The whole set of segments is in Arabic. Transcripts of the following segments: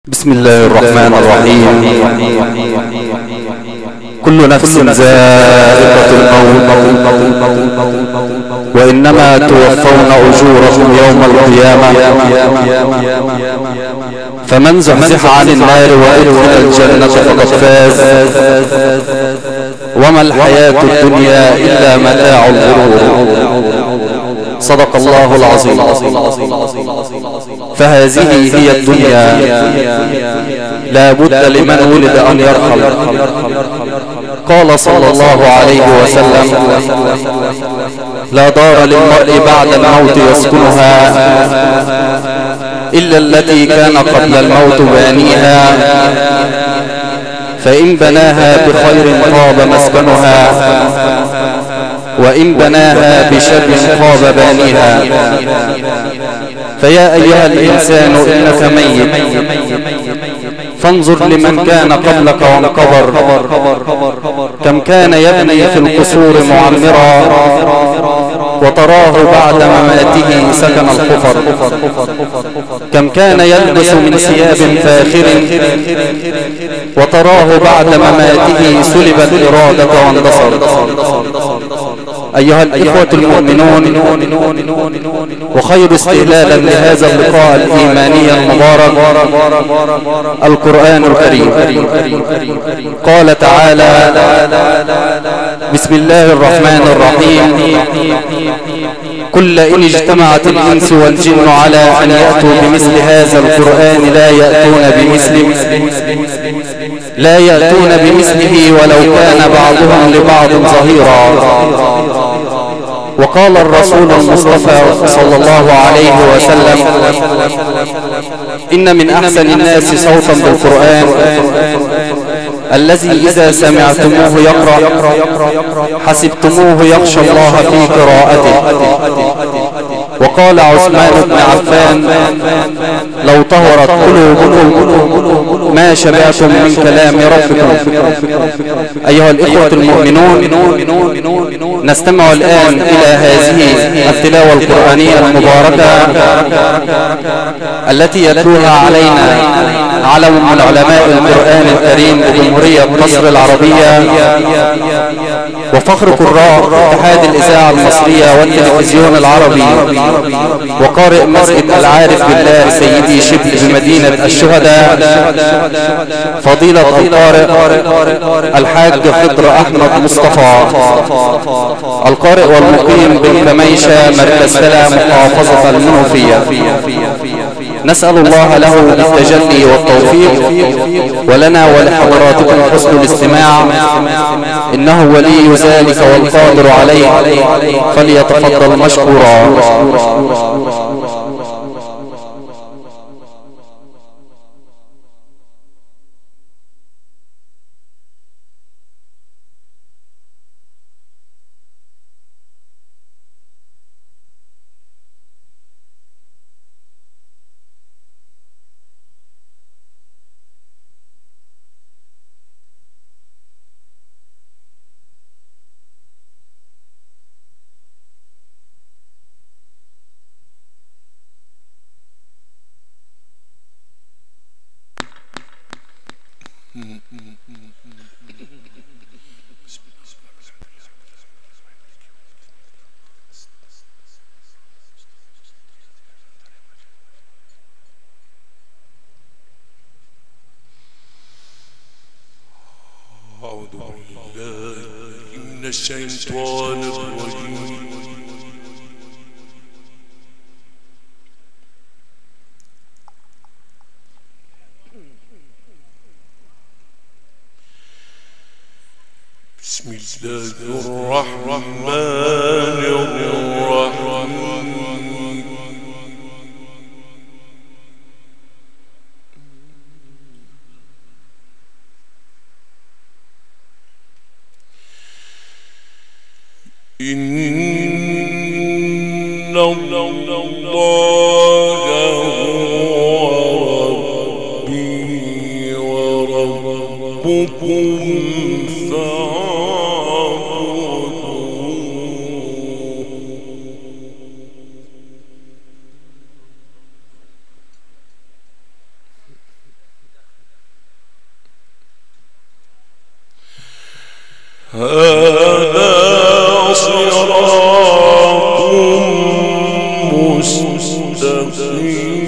بسم الله الرحمن الرحيم. كل نفس ذائقة الموت وإنما توفون أجوركم يوم القيامة، فمن زحزح عن النار وأدخل الجنة فقد فاز، وما الحياة الدنيا إلا متاع الغرور. صدق الله العظيم. فهذه هي الدنيا، لا بد لمن ولد أن يرحل. قال صلى الله عليه وسلم: لا دار للمرء بعد الموت يسكنها إلا التي كان قبل الموت بانيها، فإن بناها بخير طاب مسكنها، وإن بناها بشر خاب بانيها. فيا أيها الإنسان إنك ميت، فانظر لمن كان قبلك وانقبر، كم كان يبني في القصور معمرا، وتراه بعد مماته سكن الكفر. كم كان يلبس من ثياب فاخر، وتراه بعد مماته سلب الإرادة واندثر. أيها الإخوة المؤمنون، وخير استهلالا لهذا اللقاء الإيماني المبارك القرآن الكريم. قال تعالى: بسم الله الرحمن الرحيم: كل إن اجتمعت الإنس والجن على أن يأتوا بمثل هذا القرآن لا يأتون بمثله ولو كان بعضهم لبعض ظهيرا. وقال الرسول المصطفى صلى الله عليه وسلم: إن من أحسن الناس صوتا بالقرآن الذي إذا سمعتموه يقرأ حسبتموه يخشى الله في قراءته. وقال عثمان بن عفان: لو طهرت قلوبكم ما شبعتم من كلام ربكم. أيها الإخوة المؤمنون، نستمع الآن إلى هذه التلاوة القرآنية المباركة التي يتلوها علينا علم من علماء القرآن الكريم بجمهورية مصر العربية، وفخر قراء اتحاد الإذاعة المصرية والتلفزيون العربي، وقارئ مسجد العارف بالله سيدي شبل بمدينة الشهداء، فضيلة القارئ الحاج خضر أحمد مصطفى، القارئ والمقيم بالكميشة مركز سلام محافظة المنوفية. نسأل الله له بالتجلي والتوفيق، ولنا ولحضراتكم حسن الاستماع، إنه ولي ذلك والقادر عليه، فليتفضل مشكورا. أعوذ بالله من الشيطان الرجيم. بسم الله الرحمن الرحيم. إن الله هو ربي وربكم فاعبدوه. هذا صراط مستقيم.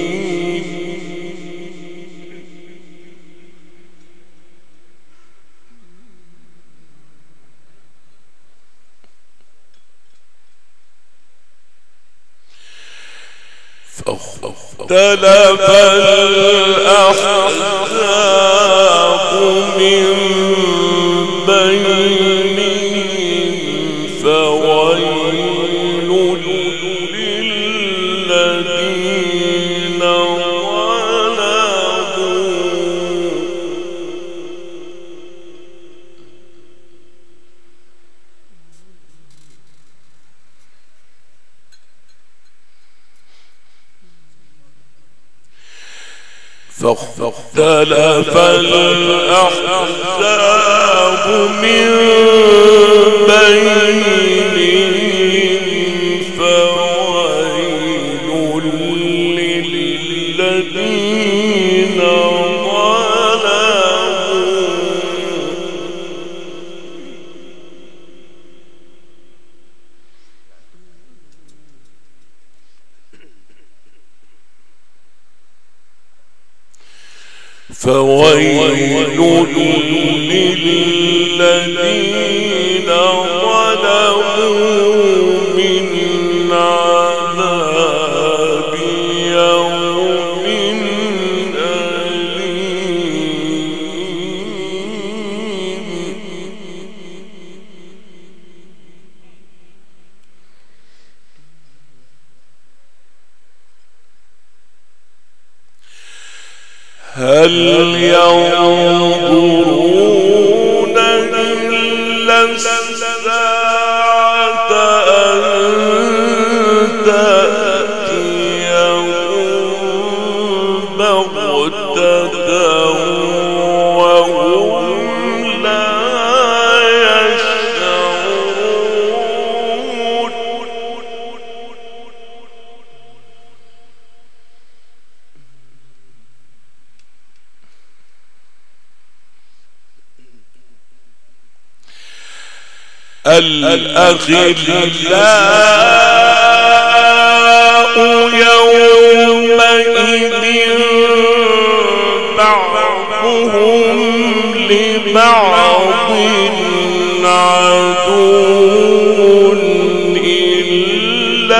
فاختلف الأحزاب من بينهم فويل للذين فاختلف الأحزاب من بينهم فويل للذين ظلموا من عذاب يوم هل ينظرون إلا الساعة أن تأتيهم بغتة وهم لا يشعرون. الأخلاء يومئذ بعضهم لبعض عدو إلا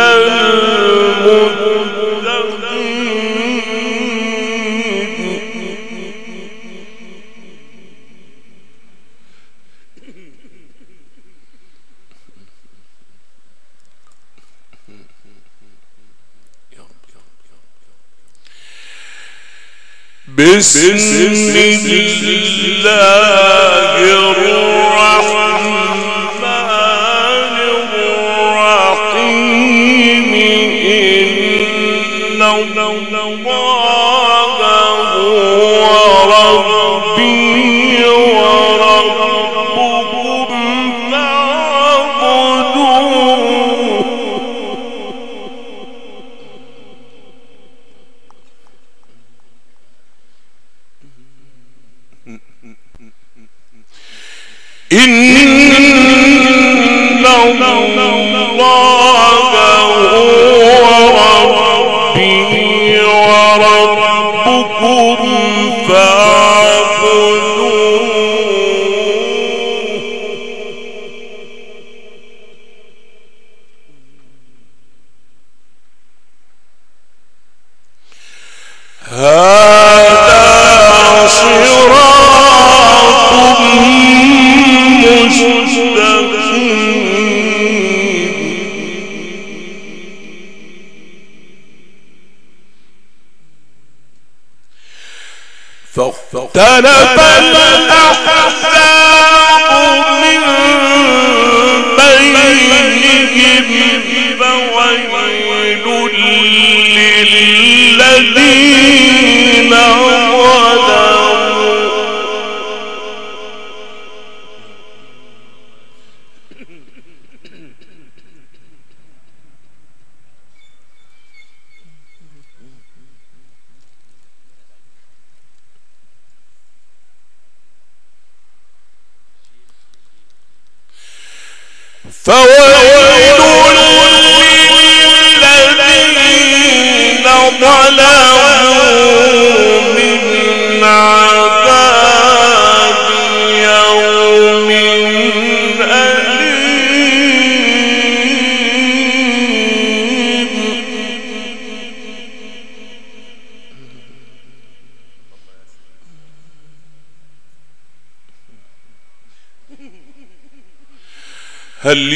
بسم الله الرحمن الرحيم إن الله هو ربي وربكم فاعبدوه. إن الله هو ربي وربكم فاعبدوه. هذا صراط مستقيم. فاختلف الأحزاب من بينهم فويل للذين ظلموا. فويل للذين ظلموا من عذاب يوم أليم. هل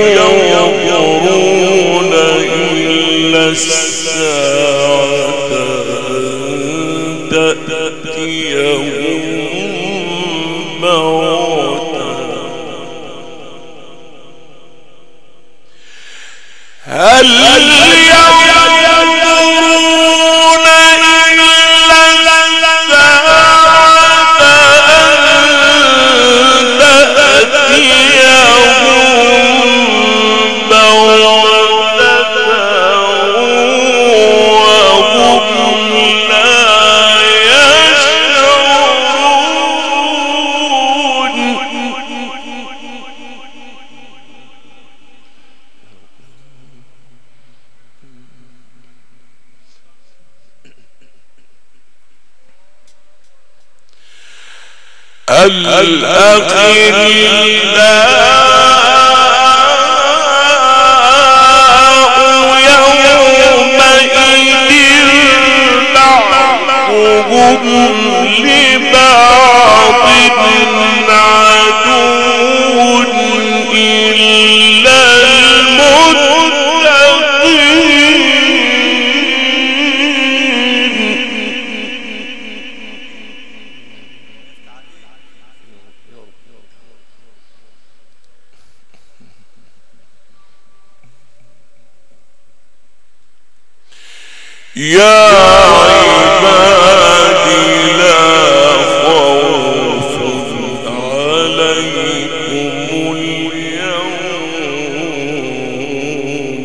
ينظرون إلا الساعة أن تأتيهم بغتة؟ هل ينظرون إلا الساعة أن تأتيهم الأخلاء يومئذ بعضهم لبعض عدو إلا المتقين. يا عبادي لا خوف عليكم اليوم.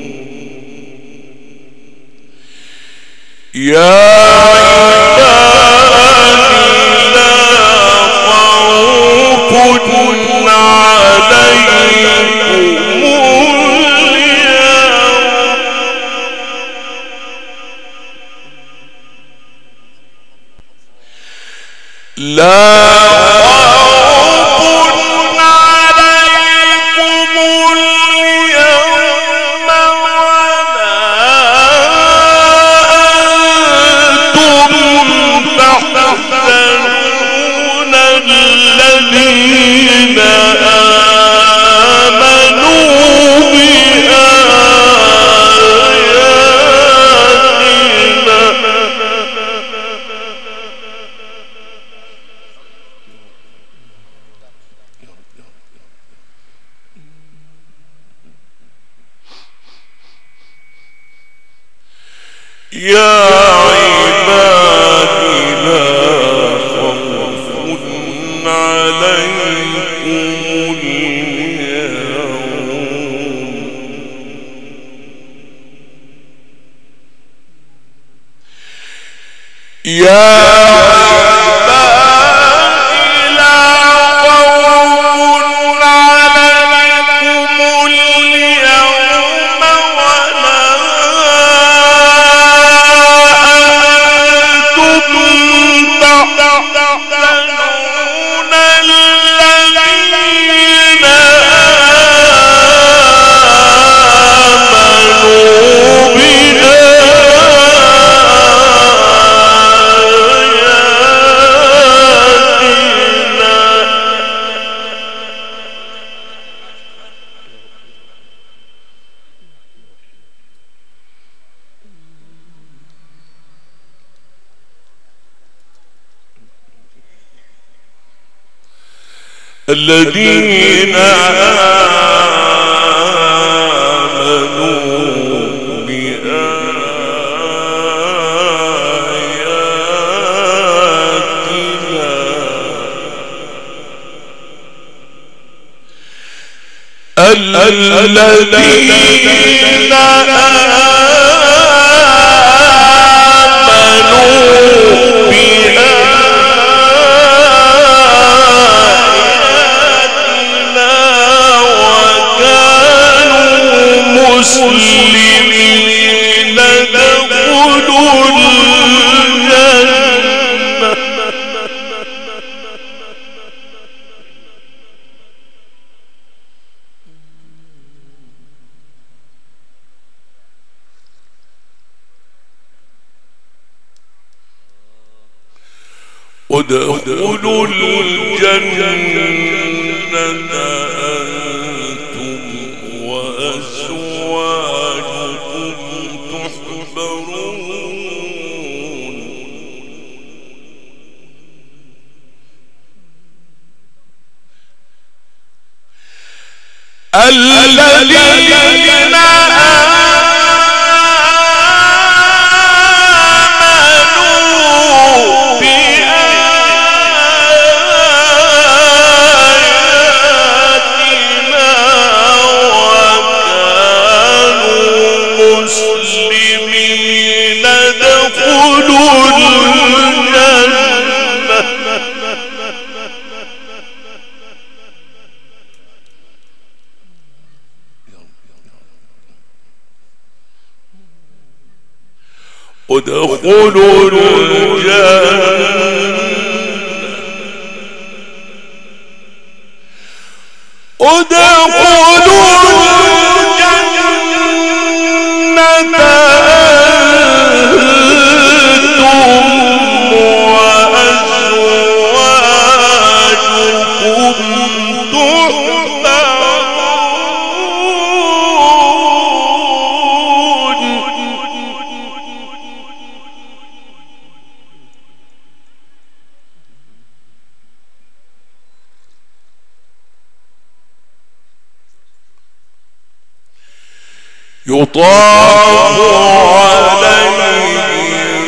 يا عبادي لا خوف عليكم لا خوف عليكم اليوم ولا أنتم تحزنون الذين آمنوا يا عبادي لا خوف عليكم اليوم. يا الذين آمنوا بآياتنا الذين آمنوا بآياتنا ادخلوا الجنة أنتم وأزواجكم تحبرون. الذين ادخلوا الجنة يطاف عليهم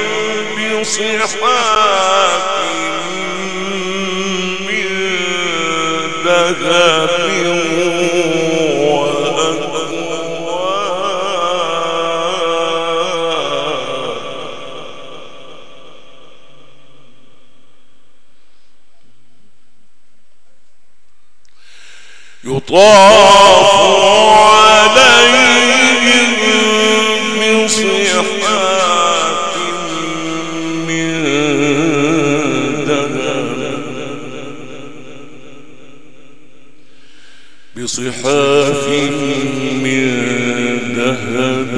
بصحاف من ذهب وأكواب. يطاف عليهم بصحاف من ذهب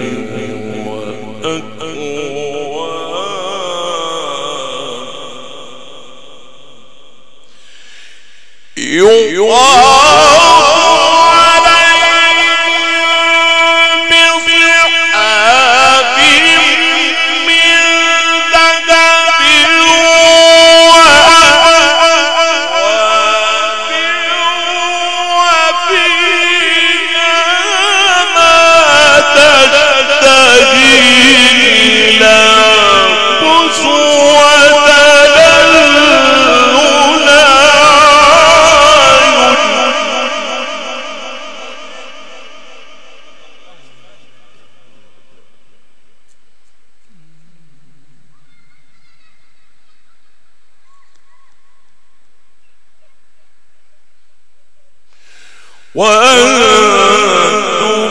وأنتم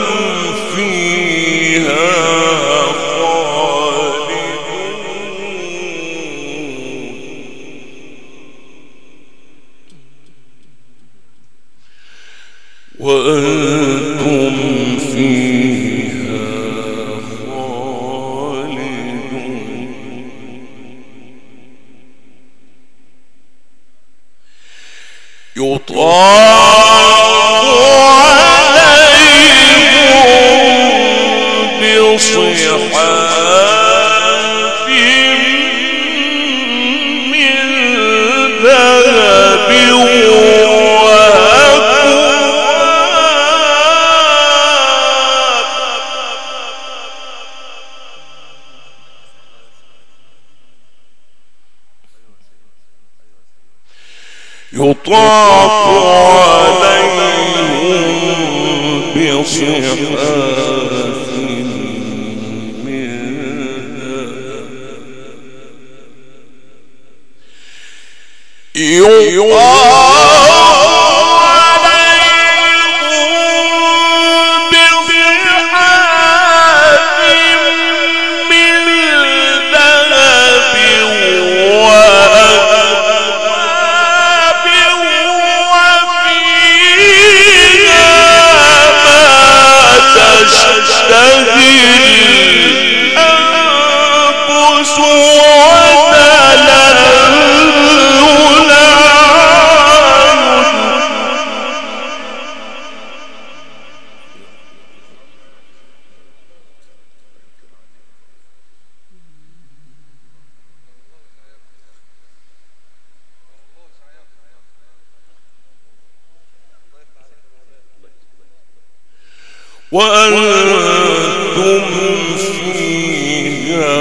فيها خالدون. وأنتم فيها خالدون. بصحاف من ذهب وأكواب. يطاف عليهم بصحاف تشتهي الأنفس وتلذ وأنتم فيها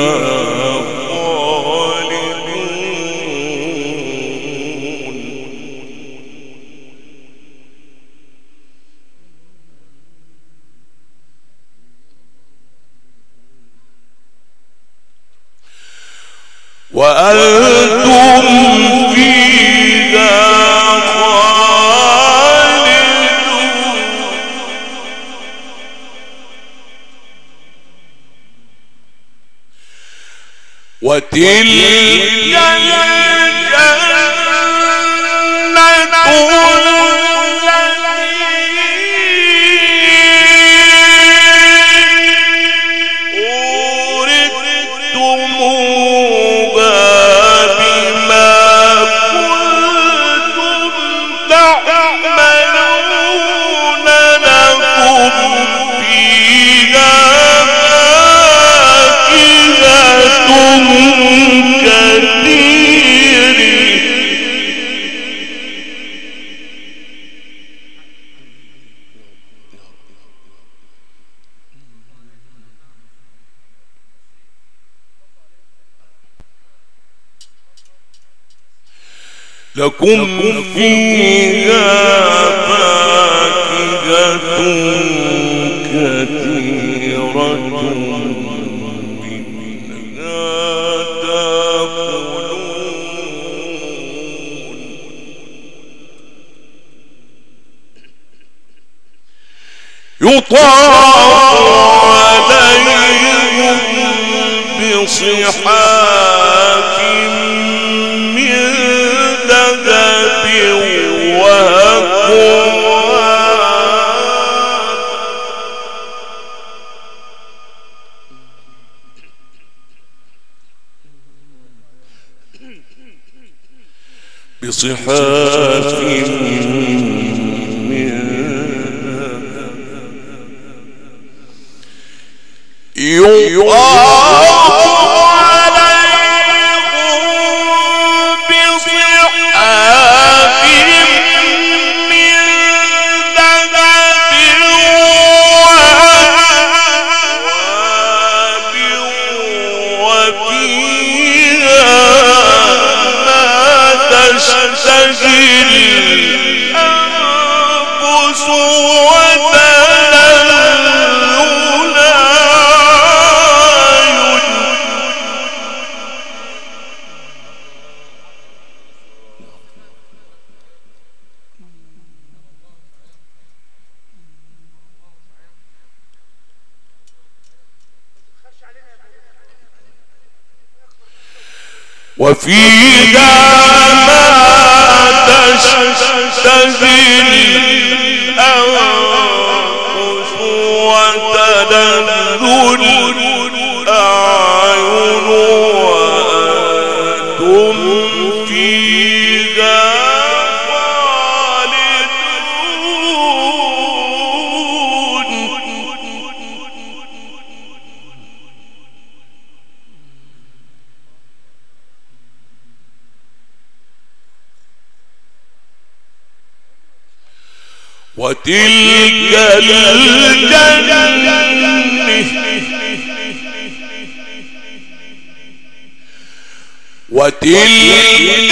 خالدون. وأنتم فيها وتلك لكم فيها فاكهة كثيرة منها تأكلون. يطاف عليهم بصحاف من ذهب وأكواب بصحاف من وفيها ما تشتهي الأنفس وتلذ الأعين وأنتم فيها وتلك الجنة وتلك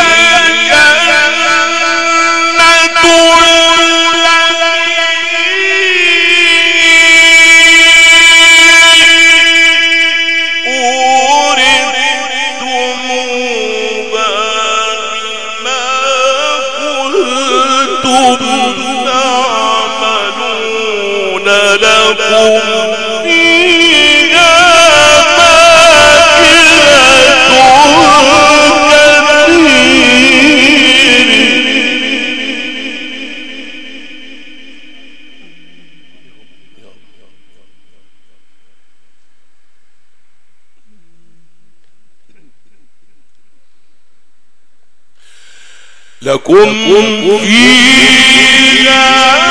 لكم فيها فاكهة لكم فيها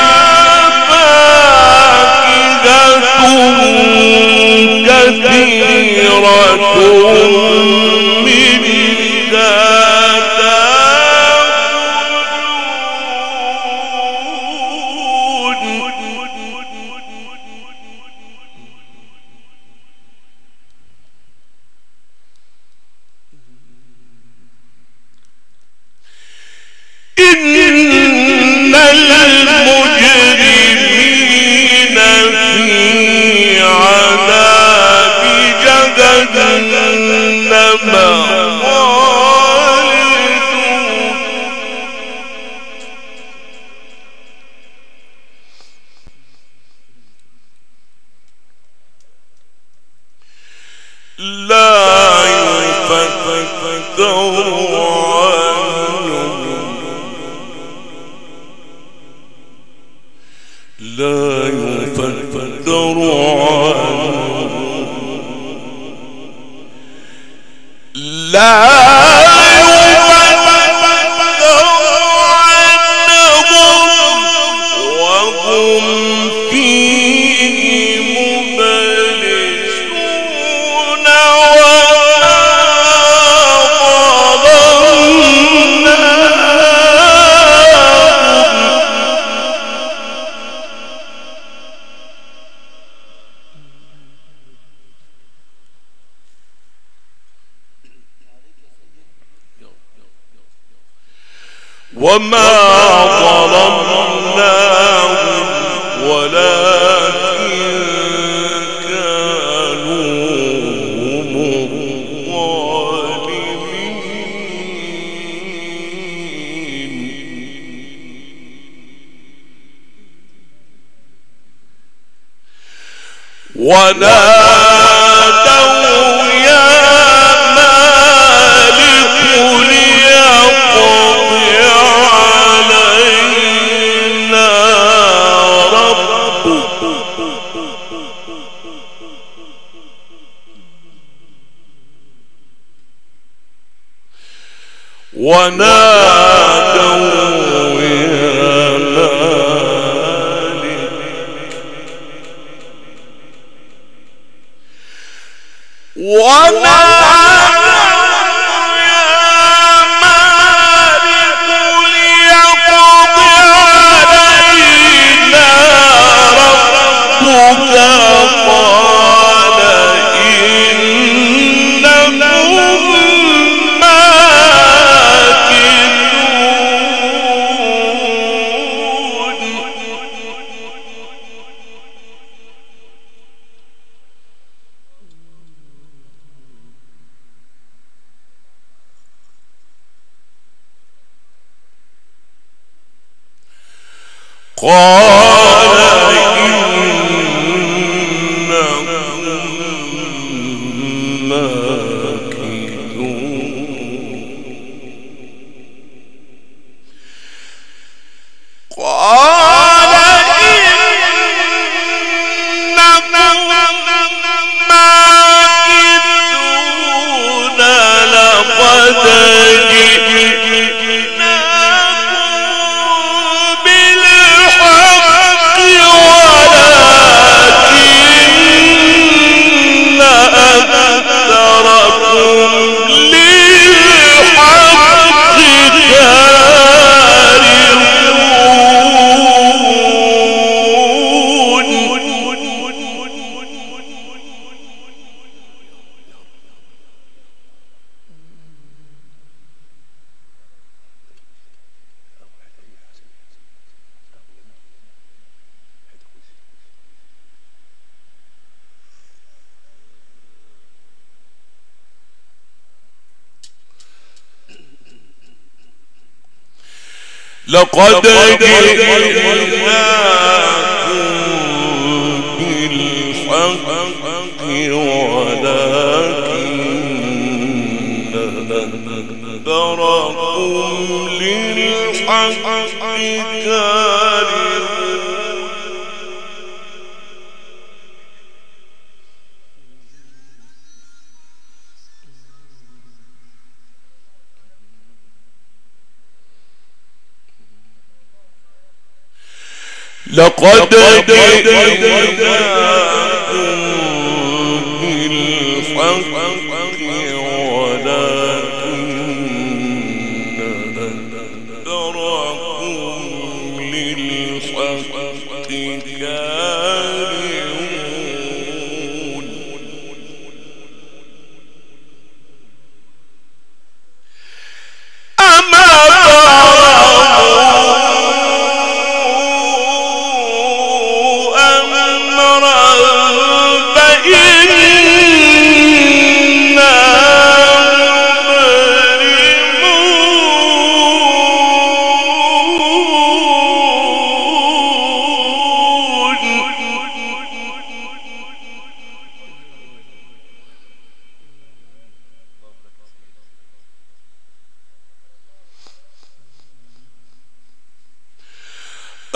كثيرة منها تأكلون وما ظلمناهم ولكن كانوا هم الظالمين ونادوا يا مالك ليقضي علينا ربك ونادوا يا مالك قال إنكم ماكثون قال إنكم ماكثون لقد لقد جئناكم بالحق ولكن أكثركم للحق كارهون لقد جئناكم بالحق ولكن أكثركم للحق كارهون أما أمرا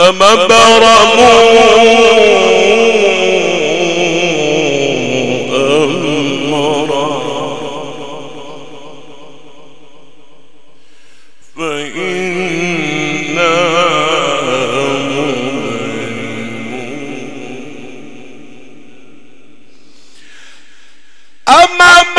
أم برموا أمرا فإنا مبرمون أم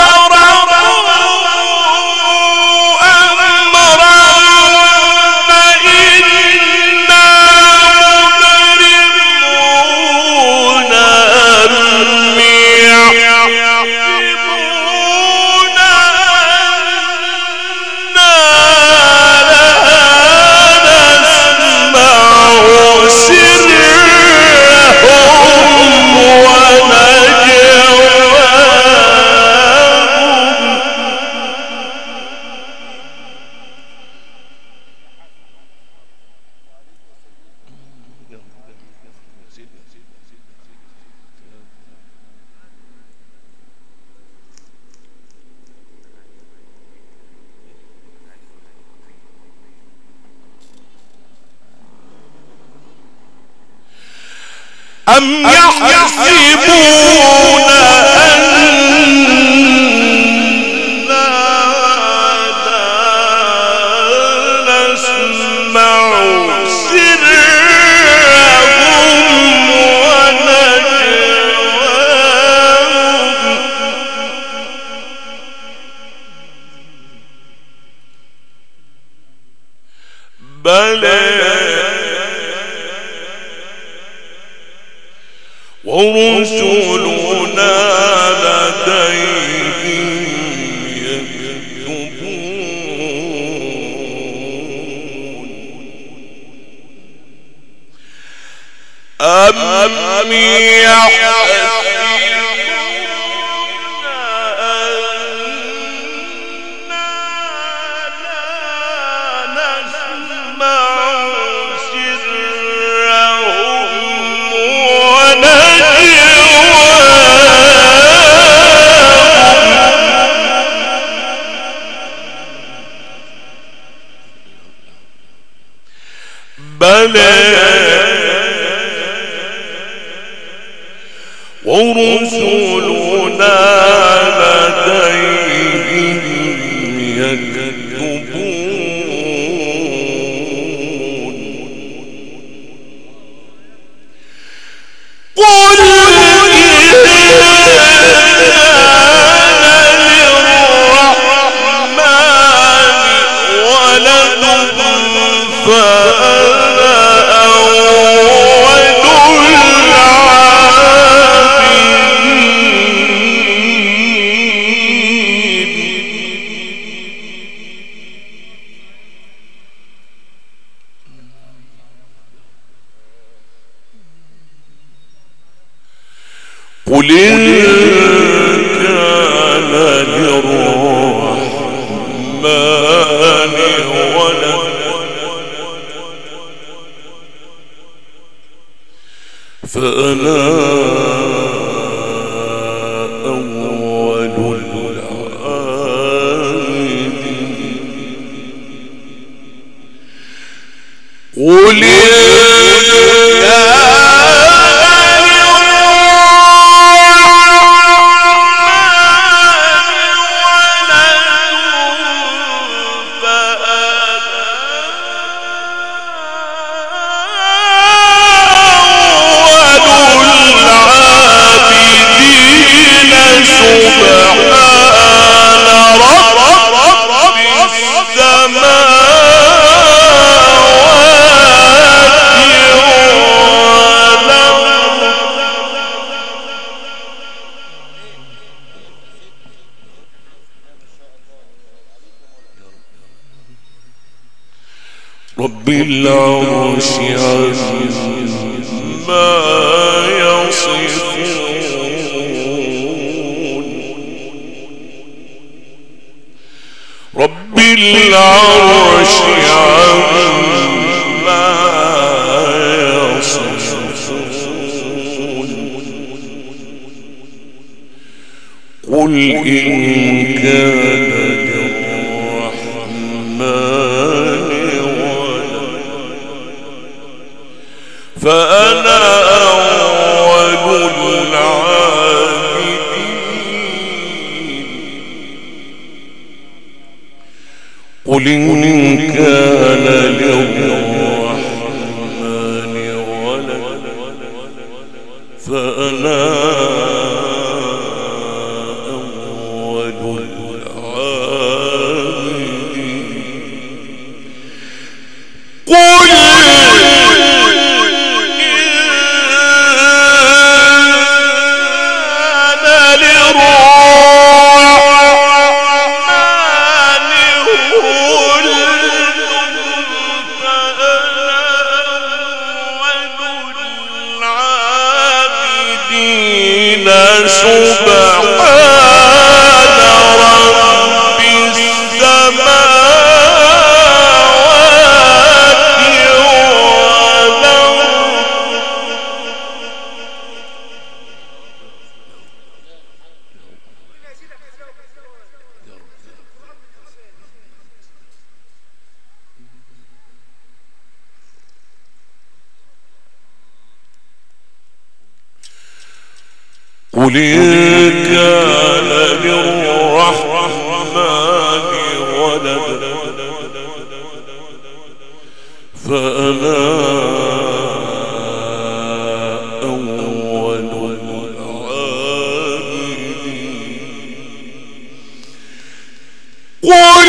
يحسبون أننا لا نسمع سرهم ونجواهم بلى ورسلنا لديهم يكتبون أم يحسبون أننا لا نسمع سرهم بلى ورسلنا لديهم يكتبون قل قل إن كان للرحمن ولد فأنا أول العابدين قل رب العرش عما يصفون رب العرش عما يصفون قل إن كان للرحمن قل إن كان للرحمن ولد فأنا أول العابدين قل قل إن كان للرحمن ولد فأنا أول العابدين قل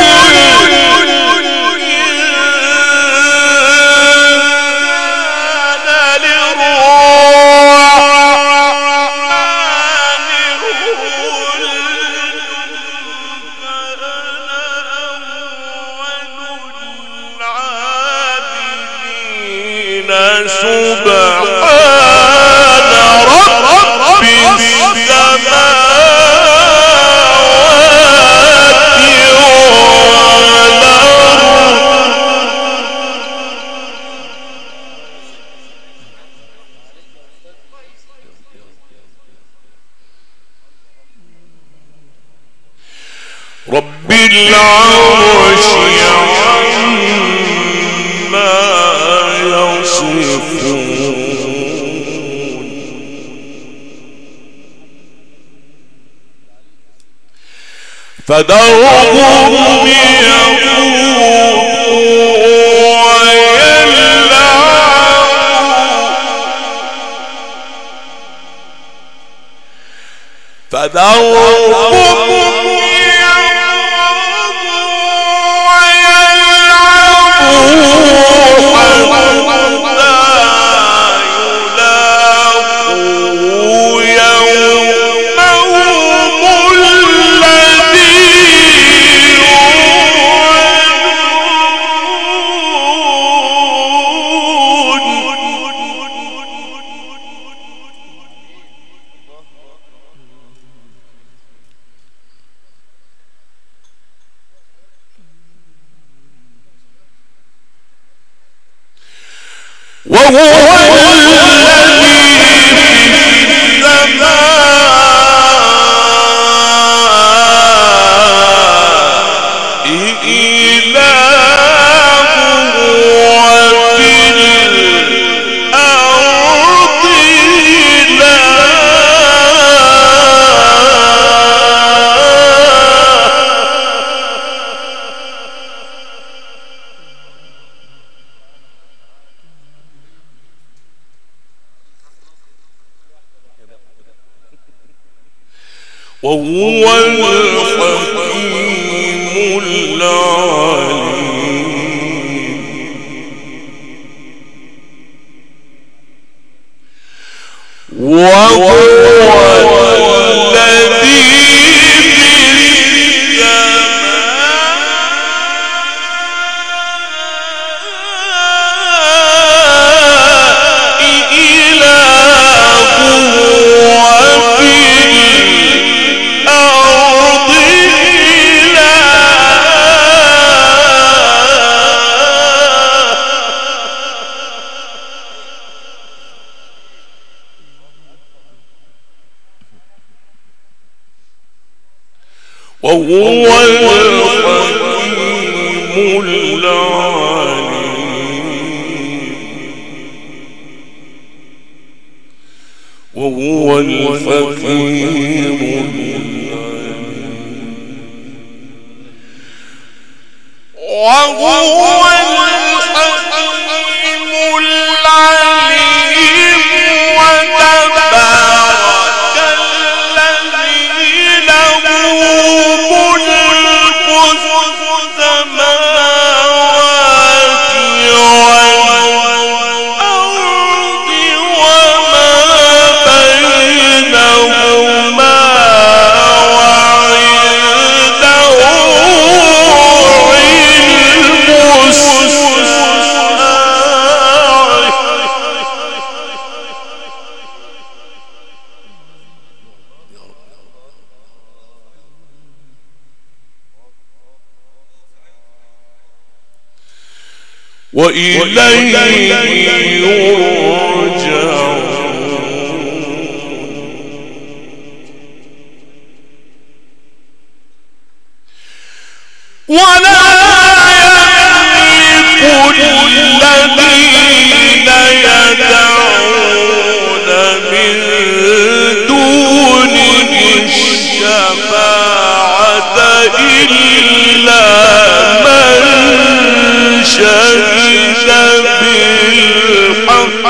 رب العرش عما يصفون فذرهم يخوضوا ويلعبوا فذرهم وهو الذي في السماء إله وفي الأرض وهو الحكيم العليم وهو الذي وهو الحكيم العليم وهو الحكيم العليم وهو الحكيم العليم وتبارك الذي له ملك السماوات والأرض وما بينهما وإليه يرجعون ولا يملك الذين يدعون من دونه الشفاعة إلا من شهد بالحق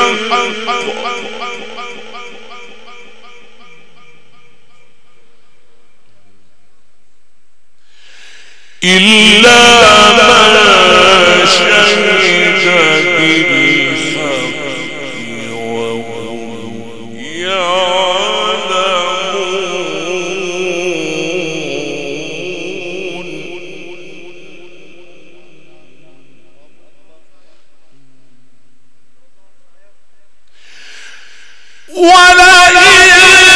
إلا من شهد بالحق وهم يعلمون ولئن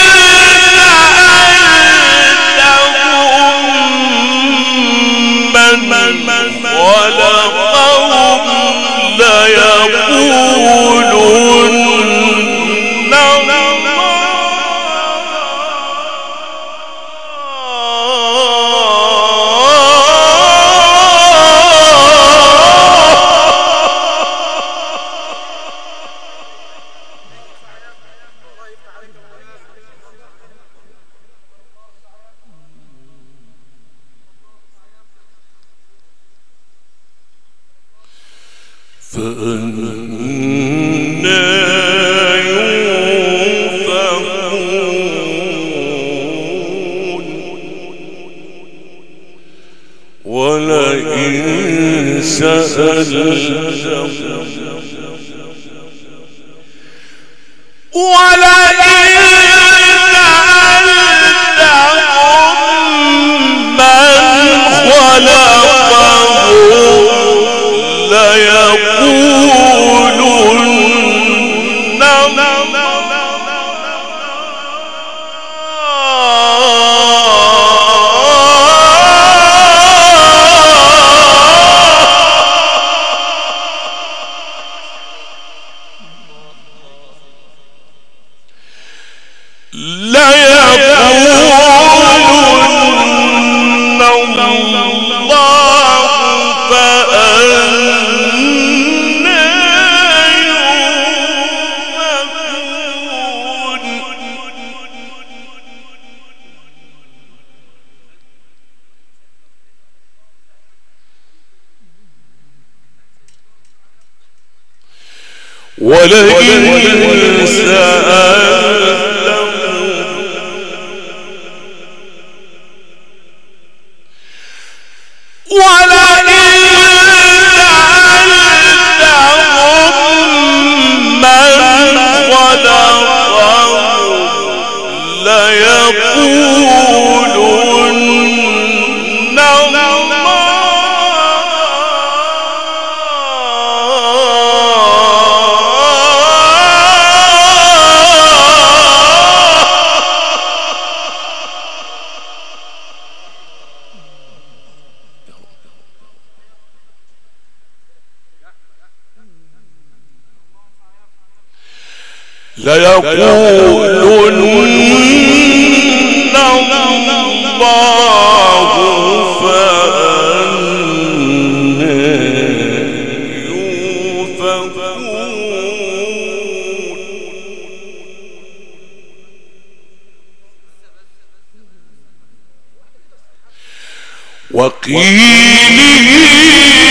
خلقهم ليقولن فأنى يؤفكون ولئن سألتهم ولئن سألتهم من خلقهم ليقولن الله فأنى يؤفكون وقيله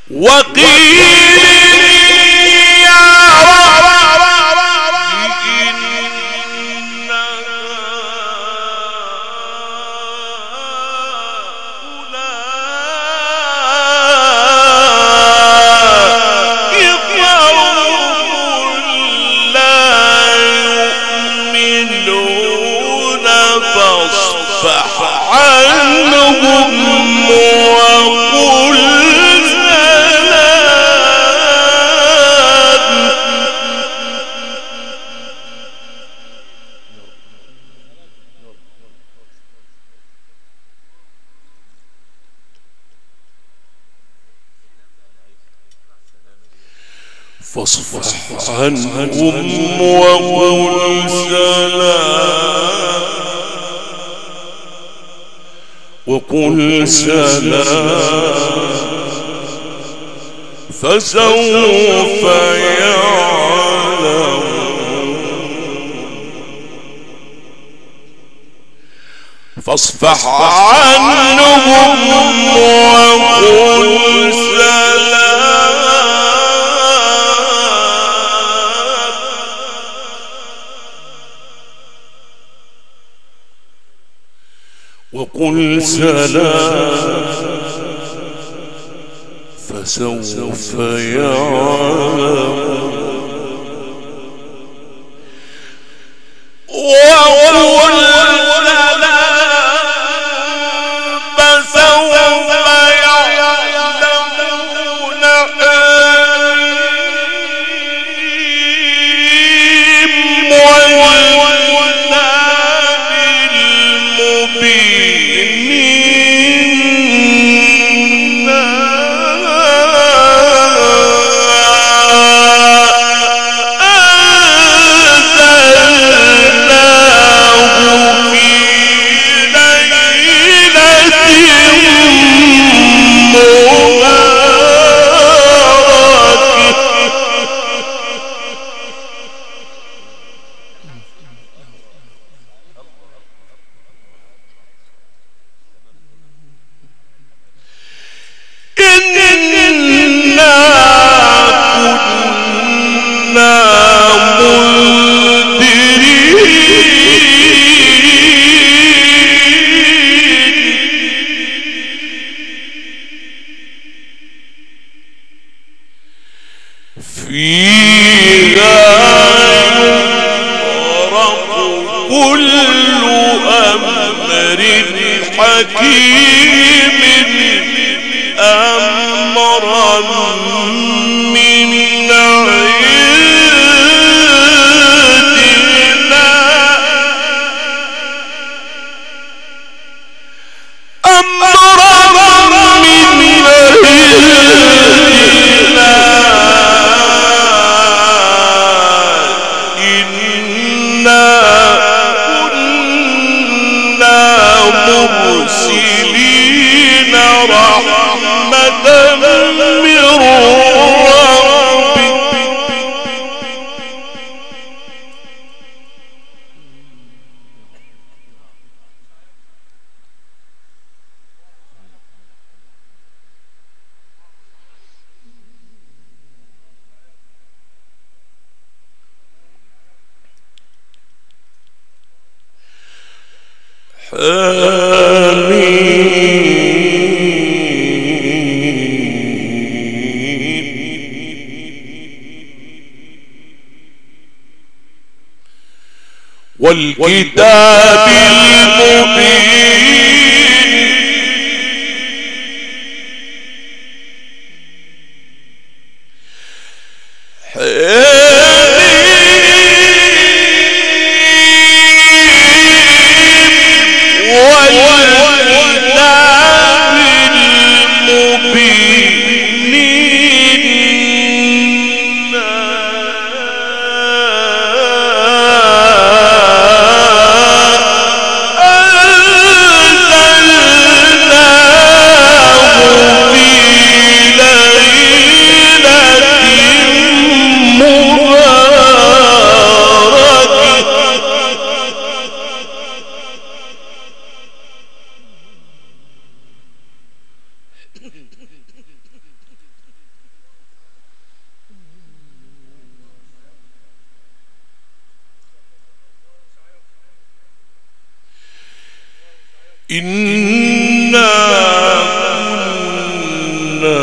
وقيل يا رب إن هؤلاء لا يؤمنون فاصفح عنهم وقل فاصفح عنهم وقل سلام وقل سلام فسوف يعلمون فاصفح عنهم وقل سلام وقل سلام فسوف يعلمون وقل سلام فسوف يعلمون والكتاب المبين أنزلناه في فيها يفرق كل أمر حكيم أمرا من عندنا أمرا من عندنا مرسلين رحمة من ربك والكتاب المبين والكتاب المبين إنا كنا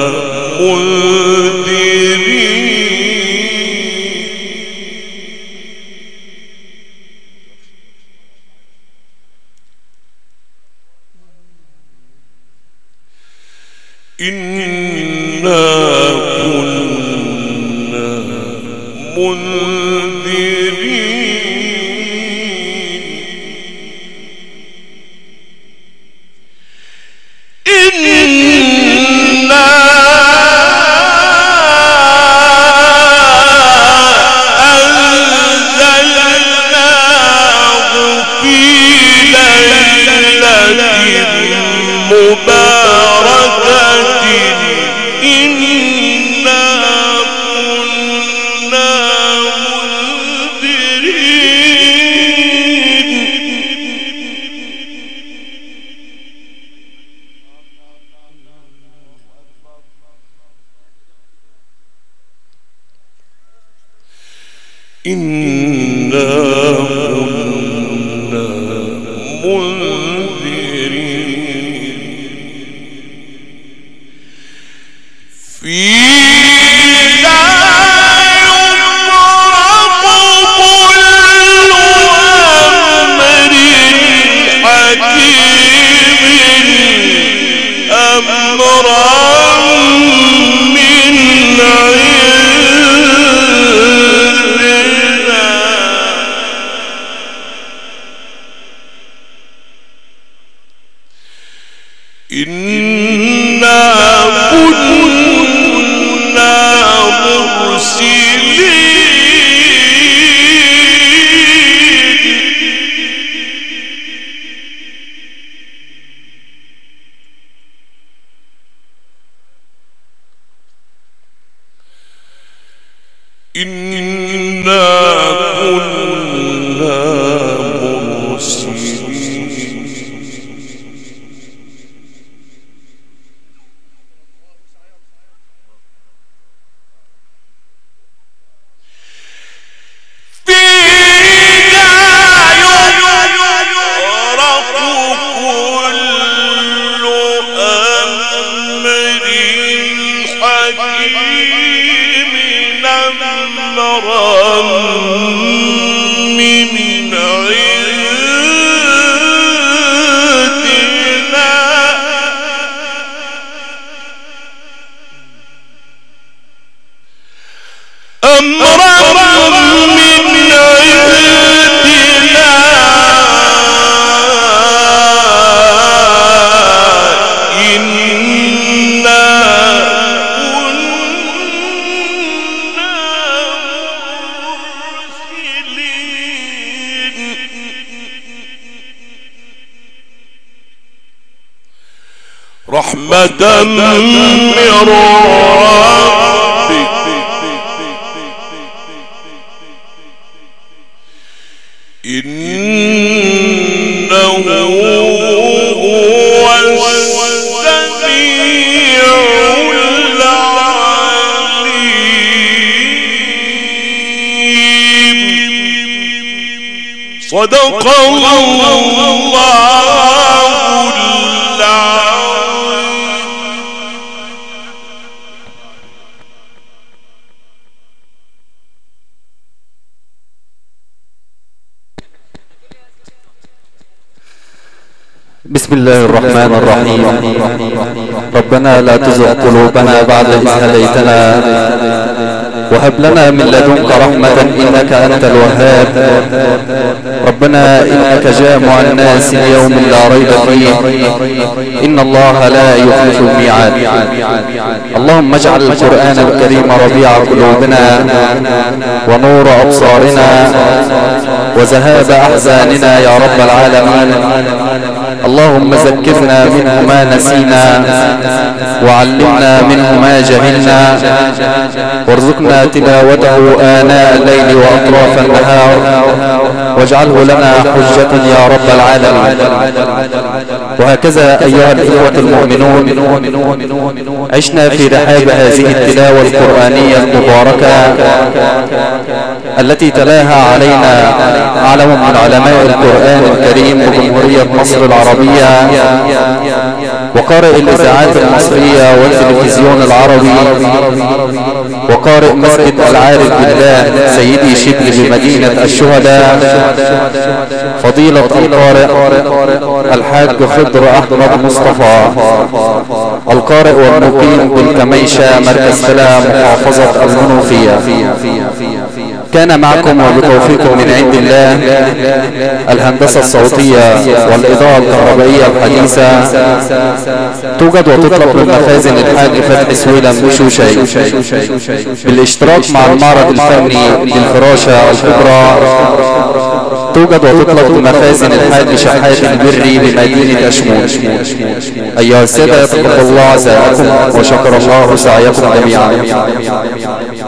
رحمة من ربك إنه هو السميع العليم. صدق الله بسم الله الرحمن الرحيم. ربنا لا تزغ قلوبنا بعد إذ هديتنا وهب لنا من لدنك رحمة إنك أنت الوهاب. ربنا إنك جامع الناس ليوم لا ريب فيه إن الله لا يخلف الميعاد. اللهم اجعل القرآن الكريم ربيع قلوبنا ونور أبصارنا وذهاب أحزاننا يا رب العالمين. اللهم ذكرنا منه ما نسينا وعلمنا منه ما جهلنا وارزقنا تلاوته آناء الليل وأطراف النهار واجعله لنا حجة يا رب العالمين. وهكذا أيها الإخوة المؤمنون عشنا في رحاب هذه التلاوة القرآنية المباركة التي تلاها علينا علم من علماء القرآن الكريم بجمهورية مصر العربية، وقارئ الإذاعات المصرية والتلفزيون العربي، وقارئ مسجد العارف بالله سيدي شبلي بمدينة الشهداء، فضيلة القارئ الحاج خضر أحمد مصطفى، القارئ والمقيم بالكميشة مركز سلام محافظة المنوفية. كان معكم وبتوفيق من عند الله الهندسة الصوتية والإضاءة الكهربائية الحديثة، توجد وتطلب من مخازن الحاج فتحي سويلم بشوشي بالاشتراك مع المعرض الفني للفراشة الكبرى. توجد وتطلب من مخازن الحاج شحات البري بمدينة أشمون. أيها السادة، يتقبل الله عزاءكم وشكر الله سعيكم جميعا.